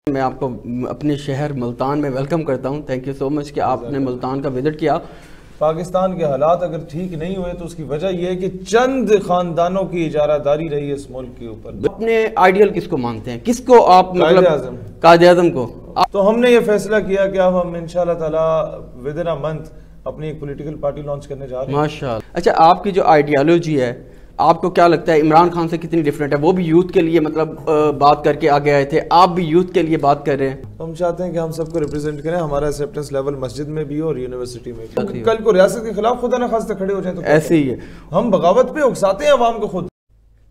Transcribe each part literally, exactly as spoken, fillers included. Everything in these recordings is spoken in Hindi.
मैं आपको अपने शहर मुल्तान में वेलकम करता हूं। थैंक यू सो मच कि आपने मुल्तान का विजिट किया। पाकिस्तान के हालात अगर ठीक नहीं हुए तो उसकी वजह यह है कि चंद खानदानों की इजारादारी रही है इस मुल्क के ऊपर। अपने आइडियल किसको मानते हैं, किसको आप मतलब आज़म कायदे आज़म को? तो हमने ये फैसला किया कि अब हम इंशाल्लाह ताला विद इन अ मंथ अपनी एक पॉलिटिकल पार्टी लॉन्च करने जा रहे हैं। माशाल्लाह। अच्छा, आपकी जो आइडियोलॉजी है, आपको क्या लगता है इमरान खान से कितनी डिफरेंट है? वो भी यूथ के लिए मतलब बात करके आगे आए थे, आप भी यूथ के लिए बात कर रहे हैं। हम चाहते हैं कि हम सबको रिप्रेजेंट करें, हमारा एक्सेप्टेंस लेवल मस्जिद में भी हो और यूनिवर्सिटी में भी। कल को रियासत के खिलाफ खुदा न खास्ता खड़े हो जाए तो ऐसे ही है, हम बगावत पे उकसाते हैं अवाम को खुद।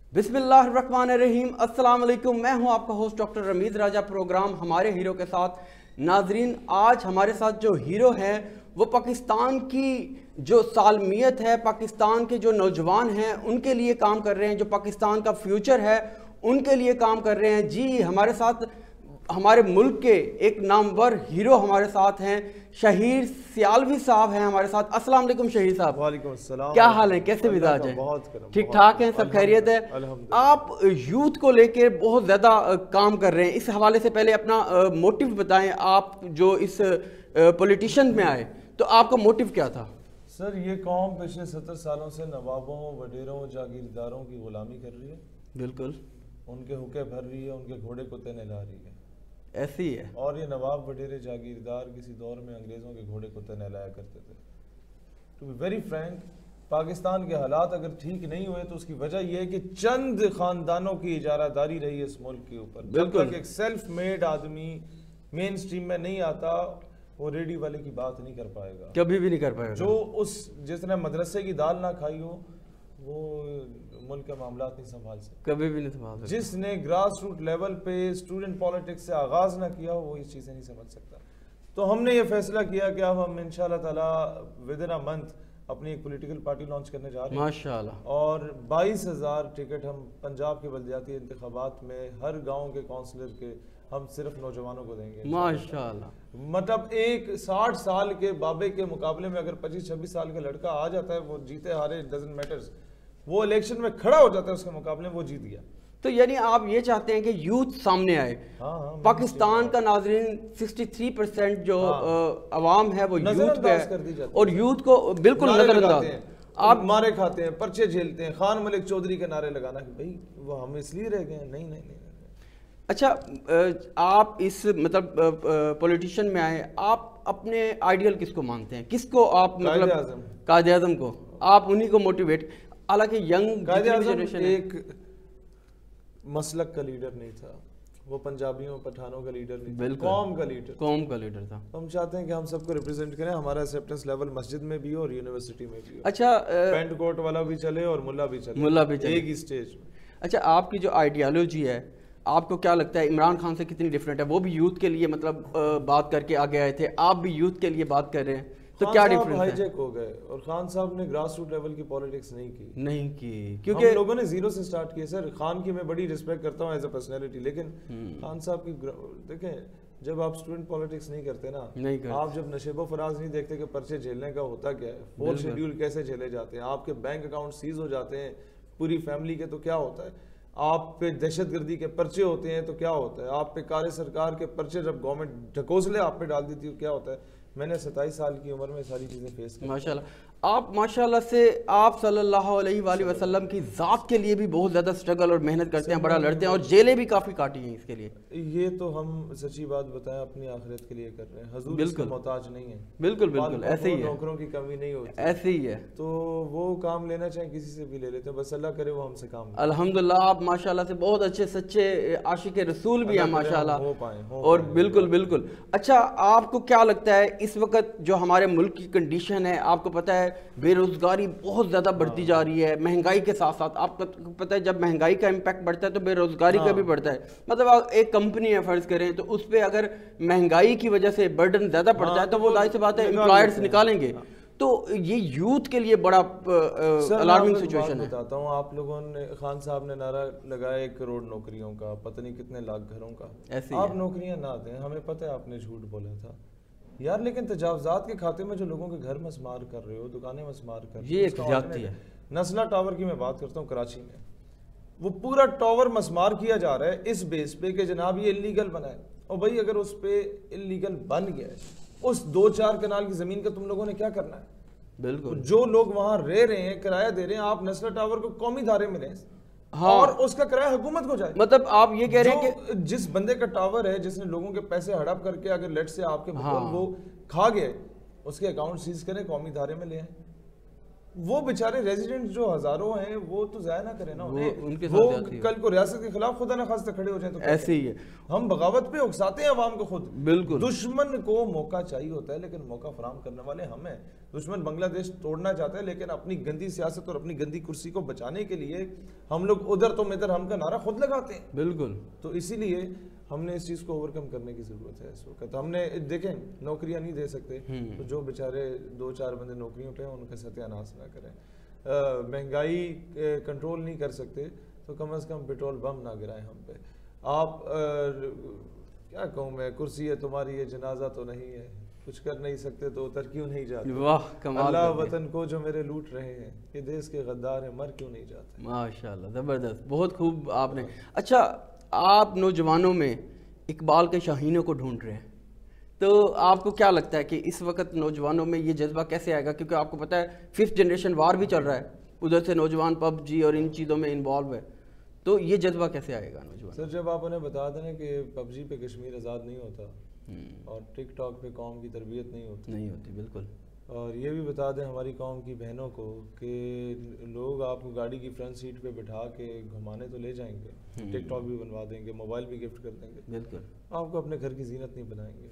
बिस्मिल्लाहिर्रहमानिर्रहीम, अस्सलाम वालेकुम। मैं हूं आपका host doctor Rameez Raja. Programme हमारे हीरो के साथ। नाजरीन, आज हमारे साथ जो हीरो हैं वो पाकिस्तान की जो सालमियत है, पाकिस्तान के जो नौजवान हैं उनके लिए काम कर रहे हैं, जो पाकिस्तान का फ्यूचर है उनके लिए काम कर रहे हैं। जी, हमारे साथ हमारे मुल्क के एक नामवर हीरो हमारे साथ हैं, शहीर सियालवी साहब हैं हमारे साथ। अस्सलाम वालेकुम शहीर साहब। वालेकुम अस्सलाम। क्या हाल है, कैसे मिजाज है? ठीक ठाक हैं, सब खैरियत है? आप यूथ को लेकर बहुत ज़्यादा काम कर रहे हैं, इस हवाले से पहले अपना मोटिव बताएं। आप जो इस पॉलिटिशियन में आए तो आपका मोटिव क्या था? सर, ये कौम पिछले सत्तर सालों से नवाबों, वडेरों, जागीरदारों की गुलामी कर रही है। बिल्कुल। उनके हुक्के भर रही है, उनके घोड़े कुत्ते नहला रही है। ऐसे ही है। और ये नवाब, वडेरे, जागीरदार किसी दौर में अंग्रेजों के घोड़े कुत्ते नहलाया करते थे। To be very frank, Pakistan के हालात अगर ठीक नहीं हुए तो उसकी वजह यह है कि चंद खानदानों की इजारादारी रही है इस मुल्क के ऊपर। जब तक एक सेल्फ मेड आदमी मेन स्ट्रीम में नहीं आता, वो रेडी वाले की बात नहीं कर पाएगा, कभी भी नहीं कर पाएगा। जो उस जिसने मदरसे की दाल ना खाई हो वो मुल्क के मामलात नहीं संभाल सकता, कभी भी नहीं संभाल सकता। जिसने ग्रास रूट लेवल पे स्टूडेंट पॉलिटिक्स से आगाज ना किया हो वो इस चीज़ें नहीं समझ सकता। तो हमने ये फैसला किया कि अब हम इंशाल्लाह ताला विद इन अ मंथ अपनी एक पॉलिटिकल पार्टी लॉन्च करने जा रहे हैं। माशाल्लाह। और बाईस हजार टिकट हम पंजाब के बलदियाती इंतखाबात में हर गाँव के काउंसलर के हम सिर्फ नौजवानों को देंगे। माशाल्लाह। मतलब एक साठ साल के बाबे के मुकाबले में अगर पच्चीस छब्बीस साल का लड़का आ जाता है, वो जीते हारे डजंट मैटर्स, वो इलेक्शन में खड़ा हो जाता है उसके मुकाबले में, वो जीत गया। तो यानी आप ये चाहते हैं कि यूथ सामने आए। हाँ, हाँ, पाकिस्तान का नाजरीन तिरेसठ परसेंट जो अवाम है वो यूथ पे है और यूथ को बिल्कुल नजरअंदाज। आप मारे खाते हैं, पर्चे झेलते हैं, खान मलिक चौधरी के नारे लगाना कि भाई वो हम इसलिए रह गए। नहीं नहीं नहीं। अच्छा, आप इस मतलब पॉलिटिशियन में आए, आप अपने आइडियल किसको मानते हैं, किसको आप मतलब कायदे आज़म को? आप उन्हीं को मोटिवेट, हालांकि यंग जनरेशन एक मसलक का लीडर नहीं था, वो पंजाबियों पठानों का लीडर नहीं था, कौम का लीडर कौम का लीडर था। हम चाहते हैं कि हम सबको रिप्रेजेंट करें, हमारा एक्सेप्टेंस लेवल मस्जिद में भी हो और यूनिवर्सिटी में भी हो। अच्छा, पेंट कोट वाला भी चले और मुल्ला भी चले, मुल्ला भी चले एक ही स्टेज में। अच्छा, आपकी जो आइडियोलॉजी है, आपको क्या लगता है इमरान खान से कितनी डिफरेंट है? वो भी यूथ के लिए मतलब बात करके आगे आए थे, आप भी यूथ के लिए बात कर रहे हैं, तो क्या डिफरेंस है? हाईजैक हो गए और खान साहब ने ग्रास रूट लेवल की पॉलिटिक्स नहीं की नहीं की क्योंकि हम लोगों ने जीरो से स्टार्ट किया। सर, खान की मैं बड़ी रिस्पेक्ट करता हूँ एज अ पर्सनैलिटी, लेकिन खान साहब की देखें, जब आप स्टूडेंट पॉलिटिक्स नहीं करते ना, नहीं करते। आप जब नशेबो फराज नहीं देखते कि पर्चे झेलने का होता क्या है, फोर्थ शेड्यूल कैसे झेले जाते हैं, आपके बैंक अकाउंट सीज हो जाते हैं पूरी फैमिली के, तो क्या होता है, आप पे दहशतगर्दी के पर्चे होते हैं तो क्या होता है, आप पे कार्य सरकार के पर्चे जब गवर्नमेंट ढकोसले आप पे डाल देती है क्या होता है। मैंने सत्ताईस साल की उम्र में सारी चीज़ें फेस की। माशाल्लाह। आप माशाल्लाह से आप सल्लल्लाहु अलैहि वसल्लम की ज़ात के लिए भी बहुत ज़्यादा स्ट्रगल और मेहनत करते हैं, बड़ा लड़ते हैं और जेलें भी काफ़ी काटी हैं इसके लिए। ये तो हम सच्ची बात बताएं अपनी आखिरत के लिए कर रहे हैं, हुजूर इसका मोहताज नहीं है। बिल्कुल बिल्कुल ऐसे ही है, नौकरों की कमी नहीं होती, ऐसे ही है। तो वो काम लेना चाहे किसी से भी ले लेते हैं, बस अल्लाह करे वो हमसे काम। अल्हम्दुलिल्लाह, आप माशाल्लाह से बहुत अच्छे सच्चे आशिक रसूल भी हैं माशाल्लाह, और बिल्कुल बिल्कुल। अच्छा, आपको क्या लगता है इस वक्त जो हमारे मुल्क की कंडीशन है, आपको पता है बेरोजगारी बहुत ज़्यादा बढ़ती जा रही है, महंगाई के साथ साथ आपको पता है जब महंगाई का इम्पैक्ट बढ़ता है तो बेरोजगारी का भी बढ़ता है। मतलब एक कंपनी है फर्ज करें तो उस पर अगर महंगाई की वजह से बर्डन ज़्यादा बढ़ता है तो वो जाहिर सी बात है एम्प्लॉयर्स निकालेंगे। तो ये यूथ के लिए बड़ा अलार्मिंग सिचुएशन है। बताता हूँ, आप लोगों ने, खान साहब ने नारा लगाया एक करोड़ नौकरियों का, पता नहीं कितने लाख घरों का। आप नौकरियां ना दें, हमें पता है आपने झूठ बोला था यार, लेकिन तजावजात के खाते में जो लोगों के घर मसमार कर रहे हो, दुकानें मसमार कर रहे हो, ये एक ज्यादती है। नस्ला टावर की मैं बात करता हूँ कराची में, वो पूरा टावर मसमार किया जा रहा है इस बेस पे कि जनाब ये इलीगल बना है। और भाई अगर उस पे इलीगल बन गया है, उस दो चार कनाल की जमीन का तुम लोगों ने क्या करना है? बिल्कुल, जो लोग वहां रह रहे हैं, किराया दे रहे हैं, आप नेशनल टावर को कौमी धारे में लें, हाँ, और उसका किराया हुकूमत को जाए। मतलब आप ये कह रहे हैं कि जिस बंदे का टावर है, जिसने लोगों के पैसे हड़प करके अगर लेट से आपके हाँ, वो खा गए, उसके अकाउंट सीज करें, कौमी धारे में ले आए। वो बेचारे रेजिडेंट जो हजारों हैं वो तो जाया ना करें ना, वो, उनके वो कल को रियासत के खिलाफ खुदा न खास्ता खड़े हो जाए तो ऐसे ही है। हम बगावत पे उकसाते हैं अवाम को खुद। बिल्कुल, दुश्मन को मौका चाहिए होता है, लेकिन मौका फराहम करने वाले हम हैं। दुश्मन बांग्लादेश तोड़ना चाहता है, लेकिन अपनी गंदी सियासत और अपनी गंदी कुर्सी को बचाने के लिए हम लोग उधर तो इधर हम का नारा खुद लगाते हैं। बिल्कुल, तो इसीलिए हमने इस चीज को ओवरकम करने की जरूरत है इस वक्त। हमने देखें, नौकरियां नहीं दे सकते, तो जो बेचारे दो चार बंदे नौकरियों पे हैं उनका सत्यानाश ना करें। महंगाई कंट्रोल नहीं कर सकते तो कम अज कम पेट्रोल बम ना गिराएं हम पे। आप आ, क्या कहूँ मैं, कुर्सी है तुम्हारी, ये जनाजा तो नहीं है, कुछ कर नहीं सकते तो उतर क्यों नहीं जाते। वाह, कमाल। अल्लाह वतन को जो मेरे लूट रहे हैं, ये देश के गद्दार हैं, मर क्यों नहीं जाते। माशाल्लाह, जबरदस्त, बहुत खूब आपने। अच्छा, आप नौजवानों में इकबाल के शाहीनों को ढूंढ रहे हैं, तो आपको क्या लगता है कि इस वक्त नौजवानों में ये जज्बा कैसे आएगा? क्योंकि आपको पता है फिफ्थ जनरेशन वार भी चल रहा है, उधर से नौजवान पबजी और इन चीज़ों में इन्वॉल्व है, तो ये जज्बा कैसे आएगा नौजवान? सर, जब आप उन्हें बता दें कि पबजी पे कश्मीर आज़ाद नहीं होता और टिकटॉक पे कौम की तरबियत नहीं होती नहीं होती बिल्कुल, और ये भी बता दें हमारी कौम की बहनों को कि लोग आपको गाड़ी की फ्रंट सीट पे बिठा के घुमाने तो ले जाएंगे, टिकटॉक भी बनवा देंगे, मोबाइल भी गिफ्ट कर देंगे, बिल्कुल, आपको अपने घर की जीनत नहीं बनाएंगे।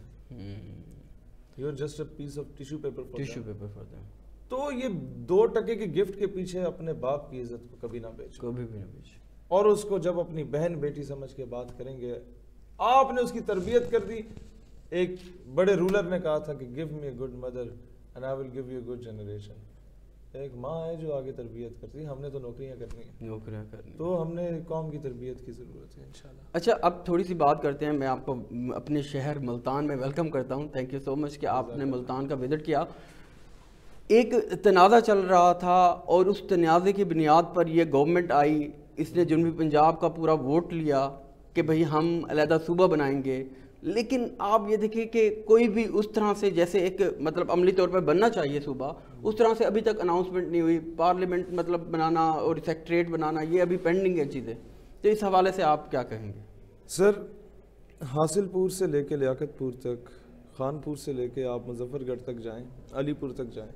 You are just a piece of tissue paper for tissue paper for them. तो ये दो टके के गिफ्ट के पीछे अपने बाप की इज्जत को कभी ना बेचो, कभी भी ना बेचो। और उसको जब अपनी बहन बेटी समझ के बात करेंगे, आपने उसकी तरबियत कर दी। एक बड़े रूलर ने कहा था कि give me a good mother and I will give you a good generation. एक माँ है जो आगे तरबियत करती है, हमने तो नौकरियां करनी है, नौकरियां करनी, तो हमने कौम की तरबियत की ज़रूरत है इंशाल्लाह। अच्छा, अब थोड़ी सी बात करते हैं, मैं आपको अपने शहर मुल्तान में वेलकम करता हूँ। थैंक यू सो मच कि आपने मुल्तान का विजिट किया। एक तनाज़ा चल रहा था और उस तनाज़े की बुनियाद पर यह गवर्नमेंट आई, इसने जनूबी पंजाब का पूरा वोट लिया कि भाई हम अलहदा सूबा बनाएंगे, लेकिन आप ये देखिए कि कोई भी उस तरह से जैसे एक मतलब अमली तौर पर बनना चाहिए सूबा, उस तरह से अभी तक अनाउंसमेंट नहीं हुई। पार्लियामेंट मतलब बनाना और सेक्रेटरीट बनाना ये अभी पेंडिंग है चीज़ें, तो इस हवाले से आप क्या कहेंगे? सर, हासिलपुर से लेके लियाकतपुर तक, खानपुर से लेके आप मुजफ्फरगढ़ तक जाएं, अलीपुर तक जाएं,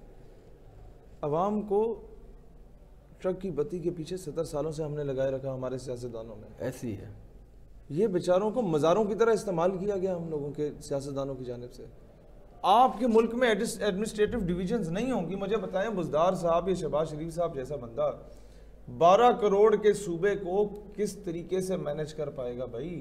अवाम को ट्रक की बत्ती के पीछे सत्तर सालों से हमने लगाए रखा हमारे सियासतदानों ने। ऐसी है, ये बेचारों को मज़ारों की तरह इस्तेमाल किया गया हम लोगों के सियासतदानों की जानिब से। आपके मुल्क में एडमिनिस्ट्रेटिव डिविजन्स नहीं होंगी, मुझे बताएं बुज़दार साहब या शहबाज शरीफ साहब जैसा बंदा बारह करोड़ के सूबे को किस तरीके से मैनेज कर पाएगा? भाई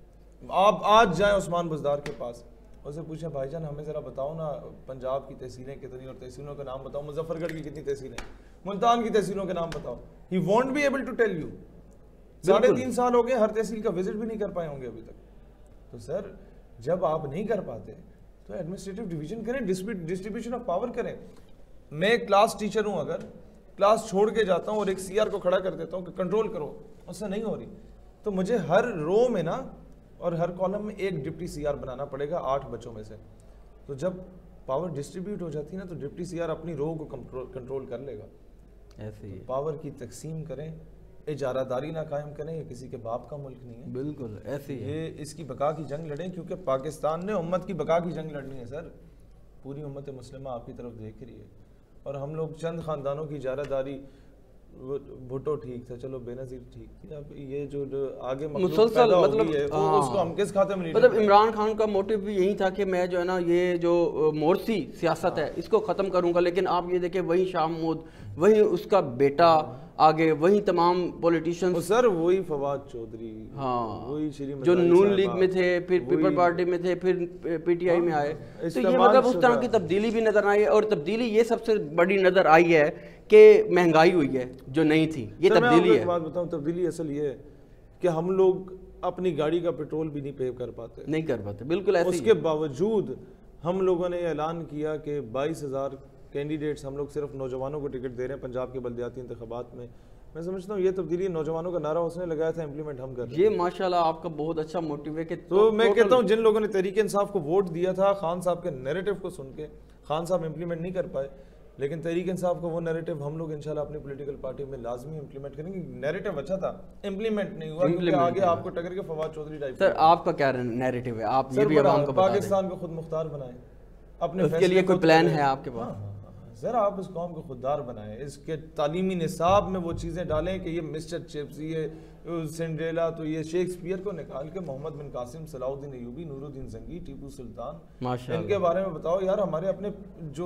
आप आज जाएं उस्मान बुज़दार के पास, उससे पूछें भाईजान हमें ज़रा बताओ ना पंजाब की तहसीलें कितनी और तहसीलों के नाम बताओ, मुजफ्फरगढ़ की कितनी तहसीलें, मुल्तान की तहसीलों के नाम बताओ, he won't be able to tell you. साढ़े तीन साल हो गए, हर तहसील का विजिट भी नहीं कर पाए होंगे अभी तक। तो सर, जब आप नहीं कर पाते तो एडमिनिस्ट्रेटिव डिवीजन करें, डिस्ट्रीब्यूशन ऑफ पावर करें। मैं क्लास टीचर हूं, अगर क्लास छोड़ के जाता हूं और एक सीआर को खड़ा कर देता हूं कि कंट्रोल करो, उससे नहीं हो रही, तो मुझे हर रो में ना और हर कॉलम में एक डिप्टी सीआर बनाना पड़ेगा आठ बच्चों में से। तो जब पावर डिस्ट्रीब्यूट हो जाती है ना, तो डिप्टी सीआर अपनी रो को कंट्रोल कर लेगा। ऐसे ही तो पावर की तकसीम करें, इजारादारी ना कायम करें, ये किसी के बाप का मुल्क नहीं है। बिल्कुल ऐसे ही ये इसकी बका की जंग लड़ें, क्योंकि पाकिस्तान ने उम्मत की बका की जंग लड़नी है सर। पूरी उम्मत मुस्लिमा आपकी तरफ देख रही है और हम लोग चंद खानदानों की इजारादारी, भुट्टो ठीक था, चलो बेनजीर ठीक थी, अब ये जो आगे मुसलसल मतलब है, हाँ, उसको हम किस खाते में मतलब इमरान खान का मोटिव भी यही था कि मैं जो है ना ये जो मोरसी सियासत है इसको ख़त्म करूंगा, लेकिन आप ये देखें वही शाह महमूद, वही उसका बेटा आगे, वही तमाम पॉलिटिशियंस, सर वही फवाद चौधरी, हाँ वही जो नून लीग में थे, फिर पीपल पार्टी में थे, फिर पीटीआई में आए, तो ये मतलब उस तरह की तब्दीली भी नजर आई है। और तब्दीली ये सबसे बड़ी नजर आई है कि महंगाई हुई है जो नहीं थी, ये तब्दीली है। बात बताऊं, तब्दीली असल ये है कि हम लोग अपनी गाड़ी का पेट्रोल भी नहीं पे कर पाते, नहीं कर पाते, बिल्कुल ऐसे। उसके बावजूद हम लोगों ने ऐलान किया कि बाईस हजार कैंडिडेट्स हम लोग सिर्फ नौजवानों को टिकट दे रहे हैं पंजाब के बल्दियाती इंतखाबात में। मैं समझता हूँ ये तब्दीली नौजवानों का नारा उसने लगाया था, इम्प्लीमेंट हम कर रहे हैं। ये माशाल्लाह आपका बहुत अच्छा मोटिव है कि तो, तो मैं कहता हूँ जिन लोगों ने तहरीक इंसाफ को वोट दिया था, खान साहब के नैरेटिव को सुन के, खान साहब इम्प्लीमेंट नहीं कर पाए, लेकिन तहरीक इंसाफ का वो नैरेटिव हम लोग इंशाल्लाह अपनी पॉलिटिकल पार्टी में लाजमी इम्प्लीमेंट करेंगे। नैरेटिव अच्छा था, इम्प्लीमेंट नहीं हुआ क्योंकि आगे आपको टक्कर के फवाद चौधरी टाइप। सर आपका क्या नैरेटिव है, आप ये भी आवाम को पाकिस्तान को खुद मुख्तार बनाए, अपने उसके लिए कोई प्लान है आपके पास? ज़रा आप इस कौम को खुददार बनाएं, इसके तालीमी निसाब में वो चीज़ें डालें कि ये मिस्टर चिप्स, ये सिंड्रेला, तो ये शेक्सपियर को निकाल के मोहम्मद बिन कासिम, सलाउद्दीन अयूबी, नूरुद्दीन जंगी, टीपू सुल्तान, इनके बारे में बताओ यार। हमारे अपने जो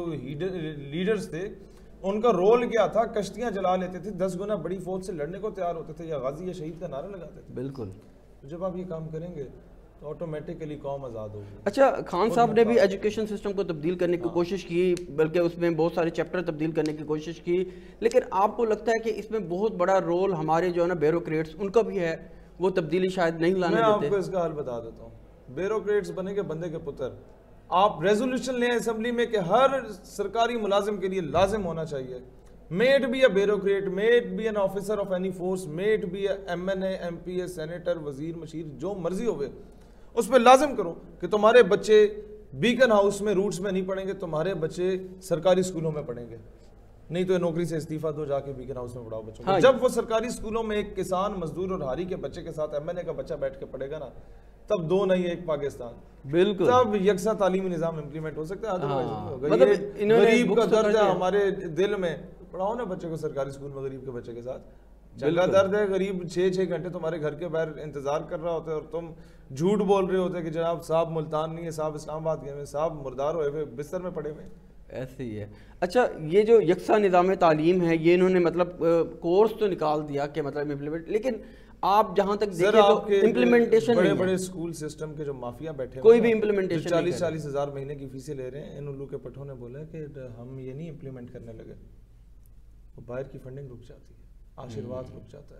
लीडर्स थे उनका रोल क्या था? कश्तियाँ जला लेते थे, दस गुना बड़ी फौज से लड़ने को तैयार होते थे, या गाजी या शहीद का नारा लगाते थे। बिल्कुल, तो जब आप ये काम करेंगे तो ऑटोमेटिकली कौम आज़ाद होगी। अच्छा, खान साहब ने भी एजुकेशन सिस्टम को तब्दील करने की कोशिश की, बल्कि उसमें बहुत सारे चैप्टर तब्दील करने की कोशिश की, लेकिन आपको लगता है कि इसमें बहुत बड़ा रोल हमारे जो है ना ब्यूरोक्रेट्स उनका भी है, वो तब्दीली शायद नहीं लाने देते? मैं आपको इसका हल बता देता हूँ। ब्यूरोक्रेट्स बनेंगे बंदे के पुत्र। आप रेजोल्यूशन लें असेंबली में कि हर सरकारी मुलाजिम के लिए लाजिम होना चाहिए, might be a bureaucrat, might be an officer of any force, might be a M N A, M P A, senator, वजीर, मशीर, जो मर्जी होवे, उस पर लाजिम करो कि तुम्हारे बच्चे बीकन हाउस में, रूट्स में नहीं पढ़ेंगे, तुम्हारे बच्चे सरकारी स्कूलों में पढ़ेंगे, नहीं तो नौकरी से इस्तीफा दो, जाके बीकन हाउस में पढ़ाओ बच्चों को। हाँ, जब वो सरकारी स्कूलों में एक किसान, मजदूर और हारी के बच्चे के साथ एम एन ए का बच्चा बैठ के पढ़ेगा ना, तब दो नहीं एक पाकिस्तान, बिल्कुल, तब यकसा तालीमी निजाम इम्प्लीमेंट हो सकता है। मतलब गरीब का दर्द है हमारे दिल में, पढ़ाओ ना बच्चे को सरकारी स्कूल में गरीब के बच्चे के साथ। जगह दर्द है, गरीब छः छः घंटे तुम्हारे घर के बाहर इंतजार कर रहा होता है और तुम झूठ बोल रहे होते कि जनाब साहब मुल्तान नहीं है, साहब इस्लामाबाद गए हुए, साहब मुर्दार हुए बिस्तर में पड़े हुए। ऐसे ही है। अच्छा, ये जो यकसा निज़ाम तालीम है, ये इन्होंने मतलब कोर्स तो निकाल दिया कि मतलब इम्प्लीमेंट, लेकिन आप जहाँ तक देखें तो इम्प्लीमेंटेशन बड़े बड़े स्कूल सिस्टम के जो माफिया बैठे कोई भी इम्प्लीमेंटेशन चालीस चालीस हजार महीने की फीसें ले रहे हैं। इन उल्लू के पठों ने बोला कि हम ये नहीं इम्प्लीमेंट करने लगे, वो बाहर की फंडिंग रुक जाती है, आशीर्वाद रुक जाता है,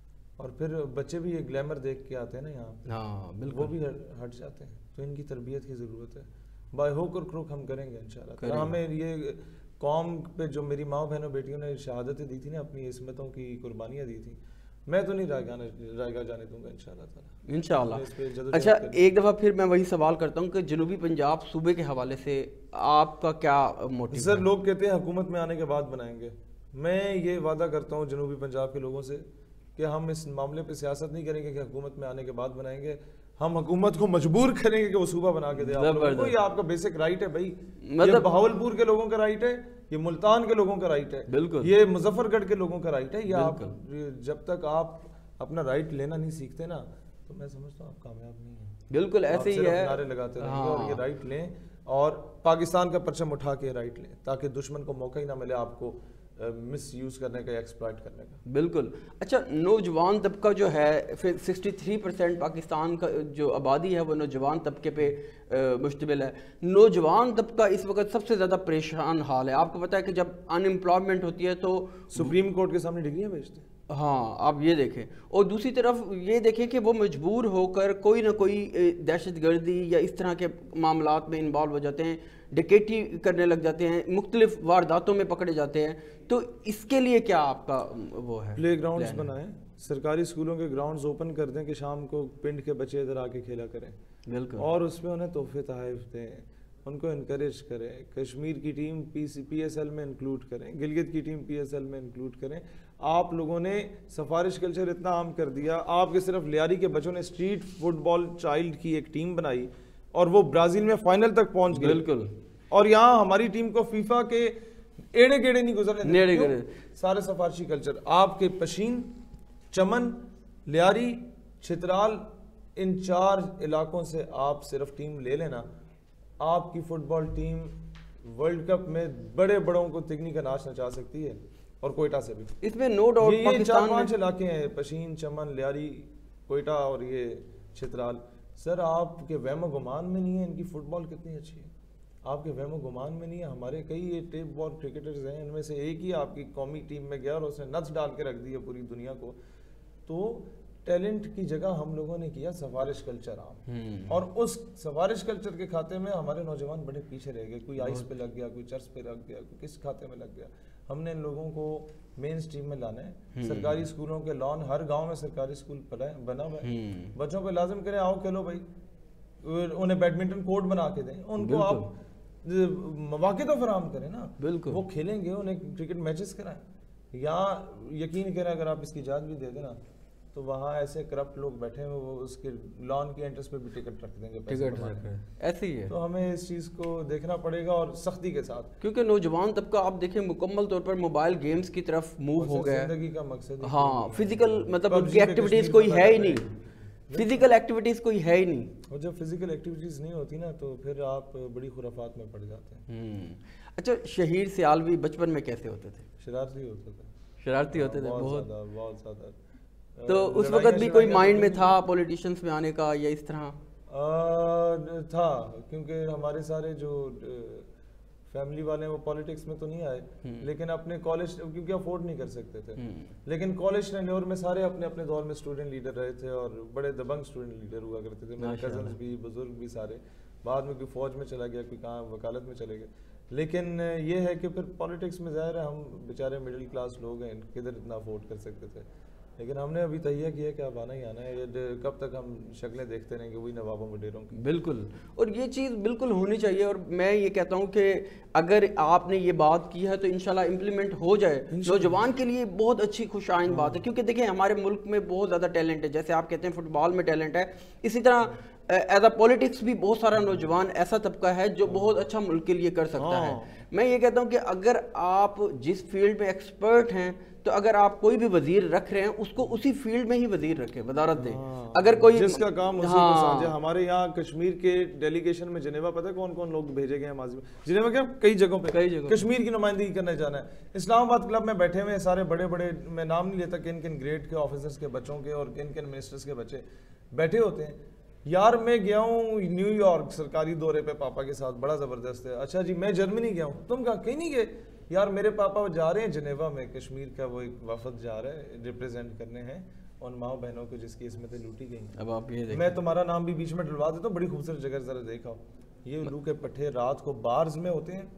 और फिर बच्चे भी ये ग्लैमर देख के आते हैं ना यहाँ, हाँ बिल्कुल, वो भी हट जाते हैं। तो इनकी तरबियत की ज़रूरत है, बाय होक और क्रुक हम करेंगे इंशाल्लाह। हमें ये कौम पे जो मेरी माँ बहनों बेटियों ने शहादतें दी थी ना, अपनी इस्मतों की कुर्बानियाँ दी थी, मैं तो नहीं रायगा जाने दूंगा इंशाल्लाह ताला, इंशाल्लाह। अच्छा, एक दफ़ा फिर मैं वही सवाल करता हूँ कि जनूबी पंजाब सूबे के हवाले से आपका क्या मोटिव? सर, लोग कहते हैं हुकूमत में आने के बाद बनाएंगे। मैं ये वादा करता हूँ जनूबी पंजाब के लोगों से कि हम इस मामले पे सियासत नहीं करेंगे कि हुकूमत में आने के बाद बनाएंगे, हम हुकूमत को मजबूर करेंगे कि वो सूबा बना के दे आप लोगों को। ये आपका बेसिक राइट है भाई, मतलब बहावलपुर के लोगों का राइट है, ये मुल्तान के लोगों का राइट है, बिल्कुल, ये मुजफ्फरगढ़ के लोगों का राइट है। ये आप जब तक आप अपना राइट लेना नहीं सीखते ना, तो मैं समझता हूँ आप कामयाब नहीं है। बिल्कुल ऐसे ही है, नारे लगाते रहेंगे और ये राइट लें और पाकिस्तान का परचम उठा के राइट लें, ताकि दुश्मन को मौका ही ना मिले आपको मिस यूज़ करने का, एक्सप्लॉइट करने का। बिल्कुल। अच्छा, नौजवान तबका जो है, फिर तिरसठ परसेंट पाकिस्तान का जो आबादी है वो नौजवान तबके पे मुश्तमिल है। नौजवान तबका इस वक्त सबसे ज़्यादा परेशान हाल है। आपको पता है कि जब अनएम्प्लॉयमेंट होती है तो सुप्रीम कोर्ट के सामने डिग्रियाँ भेजते हैं। हाँ, आप ये देखें, और दूसरी तरफ ये देखें कि वो मजबूर होकर कोई ना कोई दहशत गर्दी या इस तरह के मामलात में इन्वॉल्व हो जाते हैं, डकैती करने लग जाते हैं, मुख्तलिफ वारदातों में पकड़े जाते हैं। तो इसके लिए क्या आपका वो है? प्ले ग्राउंड्स बनाएं, सरकारी स्कूलों के ग्राउंड्स ओपन कर दें कि शाम को पिंड के बच्चे इधर आके खेला करें। बिल्कुल, और उसमें उन्हें तोहफे तोहफ़े दें, उनको इनकरेज करें। कश्मीर की team P C P S L में इंक्लूड करें, गिलगित की टीम पी एस एल में इंक्लूड करें। आप लोगों ने सफारिश कल्चर इतना आम कर दिया, आपके सिर्फ लियारी के बच्चों ने स्ट्रीट फुटबॉल चाइल्ड की एक टीम बनाई और वो ब्राज़ील में फाइनल तक पहुंच गई। बिल्कुल, और यहाँ हमारी टीम को फीफा के एड़े गेड़े नहीं गुजरने, सारे सफारशी कल्चर। आपके पशीन, चमन, लियारी, चित्राल, इन चार इलाकों से आप सिर्फ टीम ले लेना, आपकी फुटबॉल टीम वर्ल्ड कप में बड़े बड़ों को तिगनी का नाच नचा सकती है, और कोयटा से भी। इसमें नो डाउट ये, ये चार पांच इलाके हैं, पशीन, चमन, लियारी, कोयटा और ये चित्राल। सर, आपके वहमो गुमान में नहीं है इनकी फुटबॉल कितनी अच्छी है, आपके वहमो गुमान में नहीं है। हमारे कई ये टेप बॉल क्रिकेटर्स हैं, इनमें से एक ही आपकी कौमी टीम में गया और उसने नट्स डाल के रख दिया पूरी दुनिया को। तो टैलेंट की जगह हम लोगों ने किया सफारिश कल्चर आम, और उस सफारिश कल्चर के खाते में हमारे नौजवान बड़े पीछे रह गए। कोई आइस पे लग गया, कोई चर्च पे लग गया, कोई किस खाते में लग गया। हमने इन लोगों को मेन स्ट्रीम में लाना है। सरकारी स्कूलों के लॉन, हर गांव में सरकारी स्कूल बना हुआ है, बच्चों को लाजिम करें आओ खेलो भाई, उन्हें बैडमिंटन कोर्ट बना के दें, उनको आप मौके तो फराहम करें ना, बिल्कुल वो खेलेंगे, उन्हें क्रिकेट मैचेस कराएं। या यकीन करें अगर आप इसकी इजाज़त भी दे दें ना तो वहाँ ऐसे करप्ट लोग बैठे हैं वो उसके लॉन की एंट्रेंस पे भी टिकट रख देंगे, टिकट रख ऐसे ही है। तो हमें इस चीज़ को देखना पड़ेगा और सख्ती के साथ, क्योंकि नौजवान तबका आप देखें मुकम्मल तौर पर मोबाइल गेम्स की तरफ मूव हो गया है। जिंदगी का मकसद, हाँ फिजिकल मतलब उनकी एक्टिविटीज कोई है ही नहीं, फिजिकल एक्टिविटीज कोई है ही नहीं, और जब फिजिकल एक्टिविटीज नहीं होती ना तो फिर आप बड़ी खुराफात में पड़ जाते हैं। अच्छा, शहीर सियालवी बचपन में कैसे होते थे? शरारती होते थे, शरारती होते थे बहुत बहुत ज्यादा। तो उस वक्त भी कोई माइंड में था पॉलिटिशियंस में आने का या इस तरह? आ, था, क्योंकि हमारे सारे जो फैमिली वाले वो पॉलिटिक्स में तो नहीं आए, लेकिन अपने कॉलेज क्योंकि अफोर्ड नहीं कर सकते थे, लेकिन कॉलेज टेन्योर में सारे अपने अपने दौर में स्टूडेंट लीडर रहे थे और बड़े दबंग स्टूडेंट लीडर हुआ करते थे। मेरे कजन्स भी, बुजुर्ग भी सारे, बाद में कोई फौज में चला गया, कोई कहाँ वकालत में चले गए। लेकिन ये है कि फिर पॉलिटिक्स में ज़ाहिर है हम बेचारे मिडिल क्लास लोग हैं, किधर इतना अफोर्ड कर सकते थे, लेकिन हमने अभी तैयार किया कि अब आना ही आना है। ये कब तक हम शक्लें देखते रहेंगे वही नवाबों वडेरों की? बिल्कुल, और ये चीज़ बिल्कुल होनी चाहिए। और मैं ये कहता हूँ कि अगर आपने ये बात की है तो इंशाल्लाह इम्प्लीमेंट हो जाए। नौजवान के लिए बहुत अच्छी खुशाइन बात है, क्योंकि देखें हमारे मुल्क में बहुत ज़्यादा टैलेंट है, जैसे आप कहते हैं फुटबॉल में टैलेंट है, इसी तरह एज अ पॉलिटिक्स भी बहुत सारा नौजवान ऐसा तबका है जो बहुत अच्छा मुल्क के लिए कर सकता है। मैं ये कहता हूँ कि अगर आप जिस फील्ड में एक्सपर्ट हैं तो अगर आप कोई भी वजीर रख रहे हैं उसको उसी फील्ड में ही वजीर रखें, वजारत दें। हाँ, अगर कोई जिसका काम उसी हाँ, को समझे। हमारे यहाँ कश्मीर के डेलीगेशन में जिनेवा, पता है कौन कौन लोग भेजे गए हैं माजी में? जिनेवा क्या कई जगहों पे कई जगह कश्मीर की नुमाइंदगी करने जाना है। इस्लामाबाद क्लब में बैठे हुए सारे बड़े बड़े, मैं नाम नहीं लेता किन किन ग्रेड के ऑफिसर्स के बच्चों के और किन किन मिनिस्टर्स के बच्चे बैठे होते हैं। यार मैं गया हूँ न्यूयॉर्क सरकारी दौरे पे पापा के साथ, बड़ा जबरदस्त है। अच्छा जी, मैं जर्मनी गया हूँ, तुम कहाँ? कहीं नहीं गए? यार मेरे पापा जा रहे हैं जिनेवा में, कश्मीर का वो एक वफद जा रहा है रिप्रेजेंट करने हैं उन माओ बहनों को जिसकी इसमें लूटी गई। अब आप ये मैं तुम्हारा नाम भी बीच में डलवा देता हूँ, बड़ी खूबसूरत जगह जरा देखा। ये उल्लू के पट्टे रात को बार्स में होते हैं,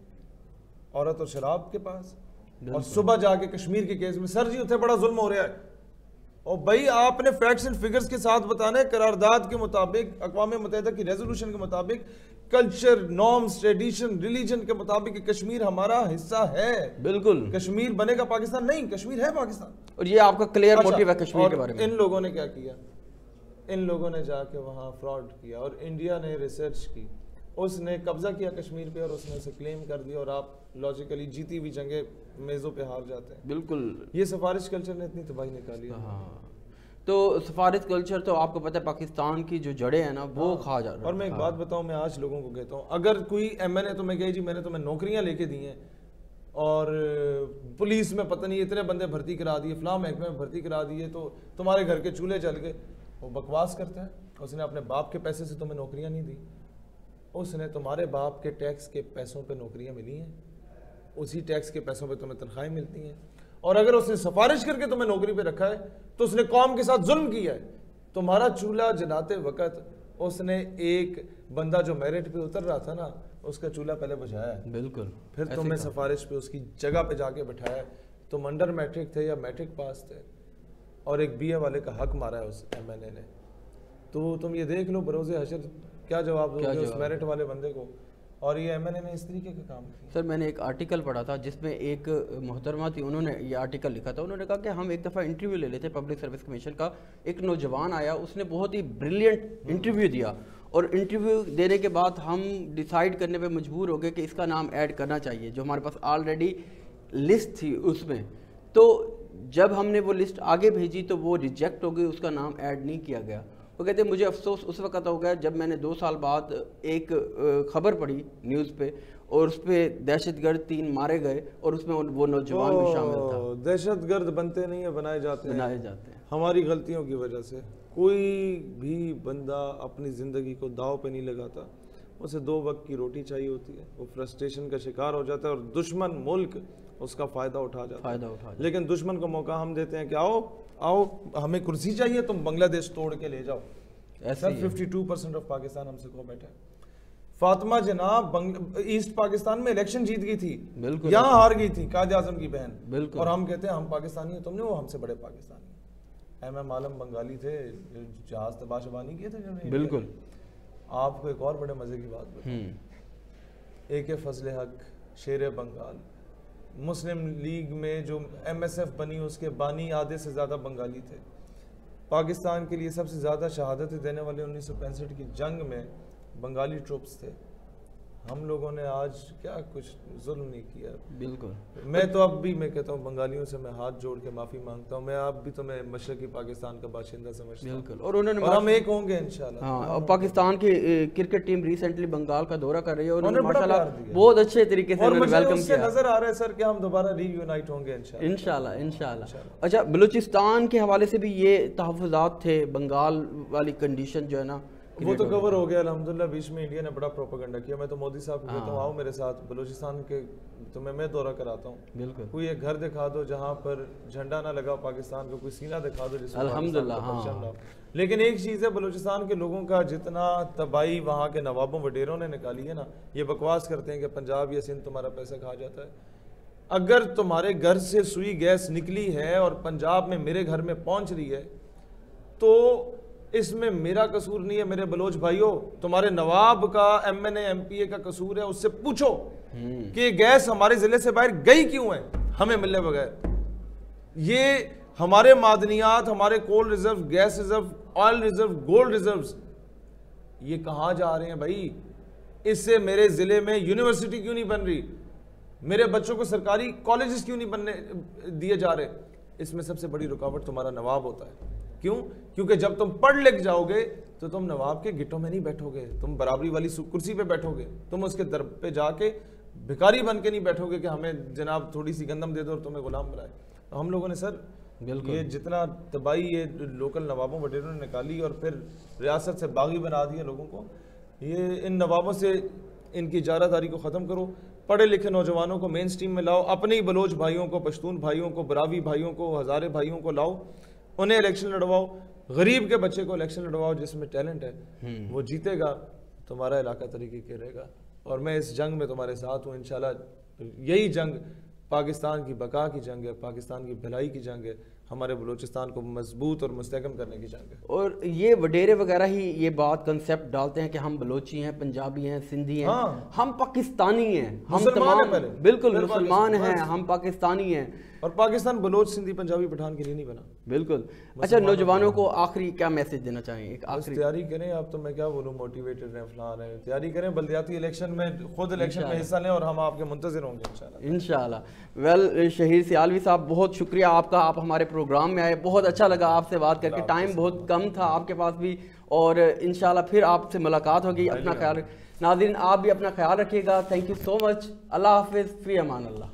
औरत और शराब के पास, और सुबह जाके कश्मीर के केस में सर जी उठे बड़ा जुल्म हो रहा है। और भाई आपने फैक्ट्स एंड फिगर्स के साथ बताना है, करारदाद के मुताबिक, अक़वाम मुत्तहिदा की रेजोल्यूशन के मुताबिक, कल्चर, नॉर्म्स, ट्रेडिशन, रिलीजन के मुताबिक कश्मीर हमारा हिस्सा है। बिल्कुल, कश्मीर बनेगा पाकिस्तान नहीं, कश्मीर है पाकिस्तान। और ये आपका क्लियर मोटिव है कश्मीर के बारे में। इन लोगों ने क्या किया? इन लोगों ने जाके वहाँ फ्रॉड किया और इंडिया ने रिसर्च की, उसने कब्जा किया कश्मीर पे और उसने उसे क्लेम कर दिया, और आप लॉजिकली जीती हुई जंगे मेज़ों पे हार जाते हैं। बिल्कुल, ये सिफारिश कल्चर ने इतनी तबाही निकाली है। हाँ, तो सिफारिश कल्चर तो आपको पता है पाकिस्तान की जो जड़ें हैं ना वो हाँ, खा जा रहा है। और मैं एक हाँ। बात बताऊं, मैं आज लोगों को कहता हूं, अगर कोई एमएनए तो मैं कहे जी मैंने तुम्हें नौकरियां लेके दी हैं और पुलिस में पता नहीं इतने बंदे भर्ती करा दिए, फलां महकमे में भर्ती करा दिए, तो तुम्हारे घर के चूल्हे जल गए, वो बकवास करता है। उसने अपने बाप के पैसे से तुम्हें नौकरियां नहीं दी, उसने तुम्हारे बाप के टैक्स के पैसों पे नौकरियां मिली हैं, उसी टैक्स के पैसों पे तुम्हें तनख्वाहें मिलती हैं। और अगर उसने सिफारिश करके तुम्हें नौकरी पे रखा है तो उसने कौम के साथ जुल्म किया है। तुम्हारा चूल्हा जलाते वक्त उसने एक बंदा जो मेरिट पे उतर रहा था ना, उसका चूल्हा पहले बुझाया है। बिल्कुल, फिर तुम्हें सिफारिश पे उसकी जगह पे जाके बैठाया। तुम अंडर मैट्रिक थे या मैट्रिक पास थे, और एक बीए वाले का हक मारा है उस एमएनए ने, तो तुम ये देख लो बरोज़े हशर क्या जवाब दोगे उस मेरिट वाले बंदे को। और ये एमएनए ने इस तरीके का काम किया। सर मैंने एक आर्टिकल पढ़ा था जिसमें एक मोहतरमा थी, उन्होंने ये आर्टिकल लिखा था। उन्होंने कहा कि हम एक दफ़ा इंटरव्यू ले लेते पब्लिक सर्विस कमीशन का, एक नौजवान आया, उसने बहुत ही ब्रिलियंट इंटरव्यू दिया, और इंटरव्यू देने के बाद हम डिसाइड करने पे मजबूर हो गए कि इसका नाम ऐड करना चाहिए, जो हमारे पास ऑलरेडी लिस्ट थी उसमें। तो जब हमने वो लिस्ट आगे भेजी तो वो रिजेक्ट हो गई, उसका नाम ऐड नहीं किया गया। वो कहते मुझे अफसोस उस वक्त हो गया जब मैंने दो साल बाद एक खबर पढ़ी न्यूज़ पे, और उस पर दहशतगर्द तीन मारे गए और उसमें वो नौजवान भी शामिल था। दहशतगर्द बनते नहीं है, बनाए जाते हैं, बनाए जाते हैं हमारी गलतियों की वजह से। कोई भी बंदा अपनी ज़िंदगी को दाव पे नहीं लगाता, उसे दो वक्त की रोटी चाहिए होती है, वो फ्रस्ट्रेशन का शिकार हो जाता है और दुश्मन मुल्क उसका फ़ायदा उठा जाता फ़ायदा उठा है। लेकिन दुश्मन को मौका हम देते हैं कि आओ आओ हमें कुर्सी चाहिए, तुम बांग्लादेश तोड़ के ले जाओ। ऐसा fifty two percent of Pakistan हमसे खो बैठा है। फातिमा जनाब ईस्ट पाकिस्तान में इलेक्शन जीत गई थी, बिल्कुल यहाँ हार गई थी कायद आजम की बहन, बिल्कुल। और हम कहते हैं हम पाकिस्तानी हैं, तुमने वो हमसे बड़े पाकिस्तानी। एम एम आलम बंगाली थे, जहाज तबाह शबानी किए थे। बिल्कुल। आपको एक और बड़े मजे की बात बताऊं, ए के फजल हक शेर बंगाल, मुस्लिम लीग में जो एम एस एफ बनी उसके बानी आधे से ज़्यादा बंगाली थे। पाकिस्तान के लिए सबसे ज़्यादा शहादतें देने वाले उन्नीस सौ पैंसठ की जंग में बंगाली ट्रूप्स थे। हम लोगों ने आज क्या कुछ जुल्म नहीं किया। बिल्कुल। मैं तो अब भी मैं कहता हूँ बंगालियों से मैं हाथ जोड़ के माफ़ी मांगता हूँ। मैं अब भी तो मैं मशरकी पाकिस्तान का बाशिंदा समझता हूँ। बिल्कुल। और उन्होंने और हम एक होंगे इंशाल्लाह। हाँ, और पाकिस्तान की क्रिकेट टीम रिसेंटली बंगाल का दौरा कर रही है, उन्होंने माशाल्लाह बहुत अच्छे तरीके से वेलकम किया। नजर आ रहा है सर कि हम दोबारा रीयूनाइट होंगे इंशाल्लाह इंशाल्लाह इंशाल्लाह। अच्छा, बलूचिस्तान के हवाले से भी ये तहफ़्फ़ुज़ात थे, बंगाल वाली कंडीशन जो है ना वो तो कवर हो गया अल्हम्दुलिल्लाह। बीच में इंडिया ने बड़ा प्रोपेगेंडा किया। मैं तो मोदी साहब को कहता हूँ आओ मेरे साथ बलूचिस्तान के, तो मैं मैं दौरा कराता हूँ। बिल्कुल। कोई एक घर दिखा दो जहाँ पर झंडा ना लगा पाकिस्तान का, कोई सीना दिखा दो जिसमें अल्हम्दुलिल्लाह। हाँ। लेकिन एक चीज़ है, बलूचिस्तान के लोगों का जितना तबाही वहाँ के नवाबों वडेरों ने निकाली है ना, ये बकवास करते हैं कि पंजाब या सिंध तुम्हारा पैसा खा जाता है। अगर तुम्हारे घर से सुई गैस निकली है और पंजाब में मेरे घर में पहुँच रही है तो इसमें मेरा कसूर नहीं है मेरे बलोच भाइयों। तुम्हारे नवाब का, M N A M P A का कसूर है। उससे पूछो कि गैस हमारे जिले से बाहर गई क्यों है हमें मिलने बगैर। ये हमारे मादनियात, हमारे coal reserve, gas reserve, oil reserve, gold reserves, ये कहाँ जा रहे हैं भाई? इससे मेरे जिले में यूनिवर्सिटी क्यों नहीं बन रही? मेरे बच्चों को सरकारी कॉलेजेस क्यों नहीं बनने दिए जा रहे? इसमें सबसे बड़ी रुकावट तुम्हारा नवाब होता है। क्यों? क्योंकि जब तुम पढ़ लिख जाओगे तो तुम नवाब के गिट्टों में नहीं बैठोगे, तुम बराबरी वाली कुर्सी पे बैठोगे, तुम उसके दर पे जाके भिखारी बन के नहीं बैठोगे कि हमें जनाब थोड़ी सी गंदम दे दो और तुम्हें गुलाम बनाए। तो हम लोगों ने सर ये जितना तबाही ये लोकल नवाबों वडेरों ने निकाली और फिर रियासत से बागी बना दिया लोगों को, ये इन नवाबों से इनकी इजारादारी को ख़त्म करो। पढ़े लिखे नौजवानों को मेन स्ट्रीम में लाओ, अपने ही बलोच भाइयों को, पश्तून भाइयों को, बरावी भाइयों को, हज़ारे भाइयों को लाओ, उन्हें इलेक्शन लड़वाओ। गरीब के बच्चे को इलेक्शन लड़वाओ जिसमें टैलेंट है, वो जीतेगा, तुम्हारा इलाका तरीके के रहेगा। और मैं इस जंग में तुम्हारे साथ हूँ इंशाल्लाह। यही जंग पाकिस्तान की बका की जंग है, पाकिस्तान की भलाई की जंग है, हमारे बलूचिस्तान को मजबूत और मुस्तहकम करने की जंग है। और ये वडेरे वगैरह ही ये बात कंसेप्ट डालते हैं कि हम बलोची हैं, पंजाबी हैं, सिंधी हैं। हाँ। हम पाकिस्तानी हैं, हम तमाम बिल्कुल मुसलमान हैं, हम पाकिस्तानी हैं। और पाकिस्तान बलोच, सिंधी, पंजाबी, पठान के लिए नहीं बना। बिल्कुल। अच्छा, नौजवानों को आखिरी क्या मैसेज देना चाहेंगे? एक आखिरी तैयारी करें। आप तो मैं क्या बोलूँ, मोटिवेटेड रहें, फलान है, तैयारी करें, बल्दियाती इलेक्शन में खुद इलेक्शन में हिस्सा लें और हम आपके मुंतज़िर होंगे इंशाल्लाह इंशाल्लाह। वेल शहीर सियालवी साहब, बहुत शुक्रिया आपका, आप हमारे प्रोग्राम में आए, बहुत अच्छा लगा आपसे बात करके। टाइम बहुत कम था आपके पास भी, और इंशाल्लाह फिर आपसे मुलाकात होगी। अपना ख्याल, नाज़रीन आप भी अपना ख्याल रखिएगा। Thank you so much. Allah हाफिज़, फ़ी अमान अल्लाह।